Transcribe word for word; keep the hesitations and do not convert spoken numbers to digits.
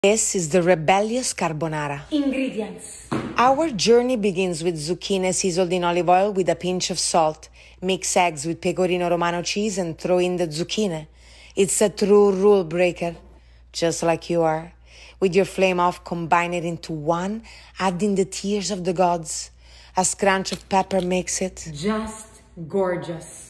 This is the rebellious carbonara. Ingredients. Our journey begins with zucchine sizzled in olive oil with a pinch of salt. Mix eggs with pecorino romano cheese and throw in the zucchine. It's a true rule breaker, just like you are. With your flame off, combine it into one, adding the tears of the gods. A scrunch of pepper makes it Just gorgeous.